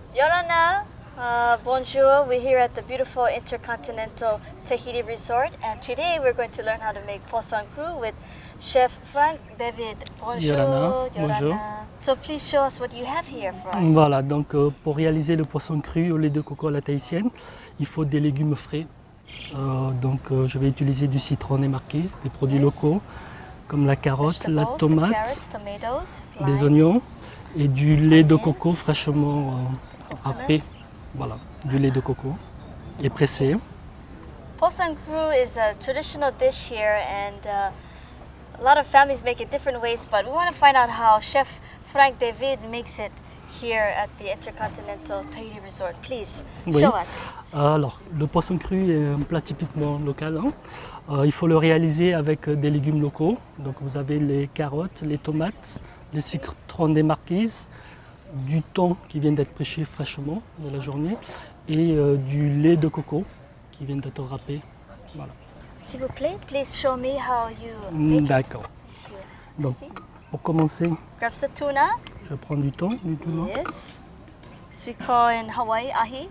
Yorana, bonjour. We're here at the beautiful Intercontinental Tahiti Resort, and today we're going to learn how to make poisson cru with Chef Frank David. Bonjour, Yorana, bonjour. So please show us what you have here for us. Voilà, donc pour réaliser le poisson cru au lait de coco à la tahitienne, il faut des légumes frais. Je vais utiliser du citron et marquise, des produits locaux comme la carotte, la tomate, des oignons et du lait de coco fraîchement râpé. Voilà, du lait de coco et pressé. Poisson cru is a traditional dish here, and a lot of families make it different ways, but we want to find out how Chef Frank David makes it here at the Intercontinental Tahiti Resort. Please, show us. Alors, le poisson cru est un plat typiquement local. Il faut le réaliser avec des légumes locaux. Donc vous avez les carottes, les tomates, les citrons des marquises, du thon qui vient d'être pêché fraîchement de la journée et du lait de coco qui vient d'être râpé. Voilà. S'il vous plaît, please show me how you make it. D'accord. Donc, pour commencer, grab the tuna. Je prends du thon, du tuna. Yes. We call in Hawaii ahi.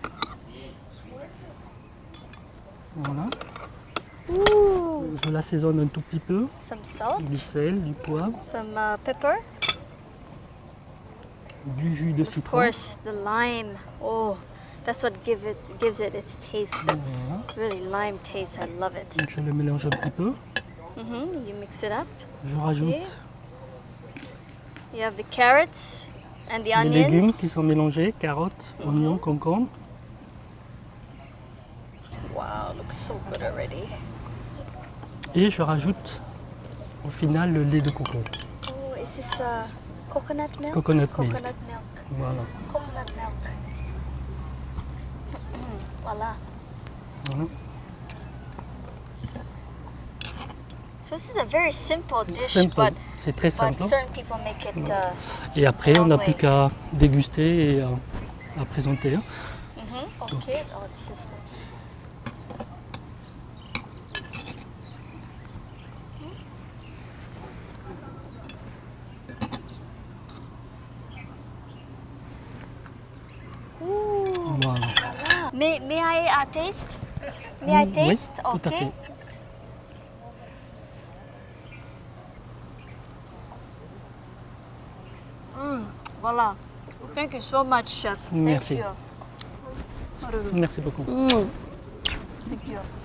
Voilà. Ooh. Je l'assaisonne un tout petit peu. Some salt. Du sel, du poivre. Some pepper. Du jus de citron. Of course, the lime. Oh, that's what gives it its taste. Voilà. Really lime taste. I love it. Donc je le mélange un petit peu. You mix it up. Je rajoute. Okay. You have the carrots and the onions. Les légumes qui sont mélangés, carottes, oignons, concombres. Wow, looks so good already. Et je rajoute au final le lait de coco. Oh, is this coconut milk? Coconut milk. Coconut milk. Voilà. Coconut milk. Voila. Voilà. So this is a very simple dish, Simple. C'est très simple. but certain people make it. Et après, on n'a plus way. qu'à déguster et à présenter. Okay. Oh, this is the. Ooh, Voilà. voila. May I taste? May I taste? Oui, tout à Okay. fait. Voila. Thank you so much, Chef. Merci. Thank you. Merci beaucoup. Thank you.